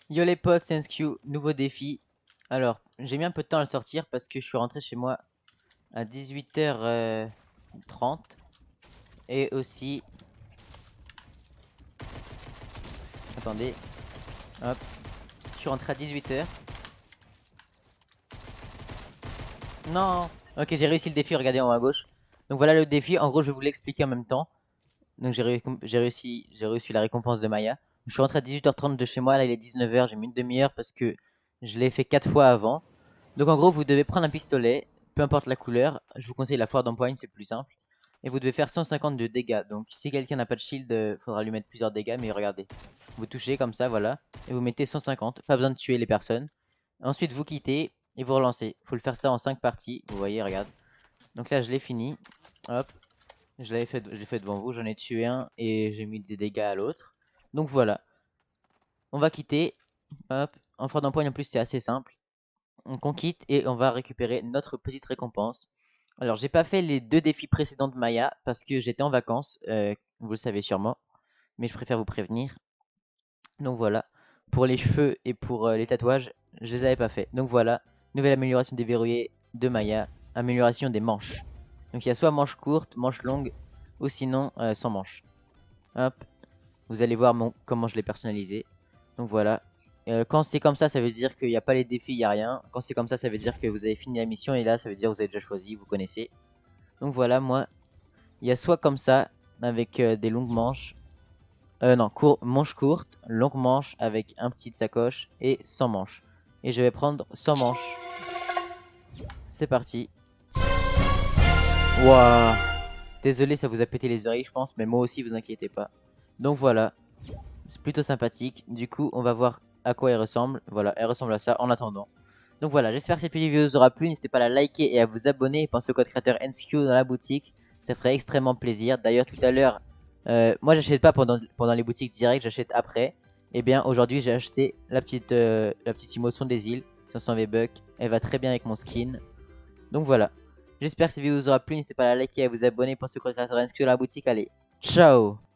Yo les potes, c'est NSQ, nouveau défi. Alors, j'ai mis un peu de temps à le sortir parce que je suis rentré chez moi à 18h30. Et aussi, attendez, hop, je suis rentré à 18h. Non, ok, j'ai réussi le défi, regardez en haut à gauche. Donc voilà le défi, en gros je vais vous l'expliquer en même temps. Donc j'ai reçu la récompense de Maya. Je suis rentré à 18h30 de chez moi, là il est 19h, j'ai mis une demi-heure parce que je l'ai fait 4 fois avant. Donc en gros vous devez prendre un pistolet, peu importe la couleur, je vous conseille la foire d'empoigne, c'est le plus simple. Et vous devez faire 150 de dégâts, donc si quelqu'un n'a pas de shield, faudra lui mettre plusieurs dégâts, mais regardez. Vous touchez comme ça, voilà, et vous mettez 150, pas besoin de tuer les personnes. Ensuite vous quittez et vous relancez, faut le faire ça en 5 parties, vous voyez, regarde. Donc là je l'ai fini, hop, je l'ai fait devant vous, j'en ai tué un et j'ai mis des dégâts à l'autre. Donc voilà, on va quitter, hop, en foire d'empoigne en plus c'est assez simple. Donc on quitte et on va récupérer notre petite récompense. Alors j'ai pas fait les deux défis précédents de Maya parce que j'étais en vacances, vous le savez sûrement, mais je préfère vous prévenir. Donc voilà, pour les cheveux et pour les tatouages, je les avais pas fait. Donc voilà, nouvelle amélioration déverrouillée de Maya, amélioration des manches. Donc il y a soit manche courte, manche longue, ou sinon sans manche. Hop, vous allez voir comment je l'ai personnalisé. Donc voilà. Quand c'est comme ça veut dire qu'il n'y a pas les défis, il n'y a rien. Quand c'est comme ça veut dire que vous avez fini la mission. Et là, ça veut dire que vous avez déjà choisi, vous connaissez. Donc voilà, moi, il y a soit comme ça, avec des longues manches. Non, manche courte, longue manche avec un petit sacoche et sans manche. Et je vais prendre sans manche. C'est parti. Waouh. Désolé, ça vous a pété les oreilles, je pense. Mais moi aussi, vous inquiétez pas. Donc voilà. C'est plutôt sympathique. Du coup, on va voir à quoi elle ressemble. Voilà, elle ressemble à ça en attendant. Donc voilà, j'espère que cette petite vidéo vous aura plu. N'hésitez pas à la liker et à vous abonner. Et pensez au code créateur NSQ dans la boutique. Ça ferait extrêmement plaisir. D'ailleurs, tout à l'heure, moi j'achète pas pendant les boutiques directes, j'achète après. Et bien, aujourd'hui, j'ai acheté la petite emotion des îles. 500 V-Bucks. Elle va très bien avec mon skin. Donc voilà. J'espère que cette vidéo vous aura plu. N'hésitez pas à la liker et à vous abonner. Pensez au code créateur NSQ dans la boutique. Allez, ciao!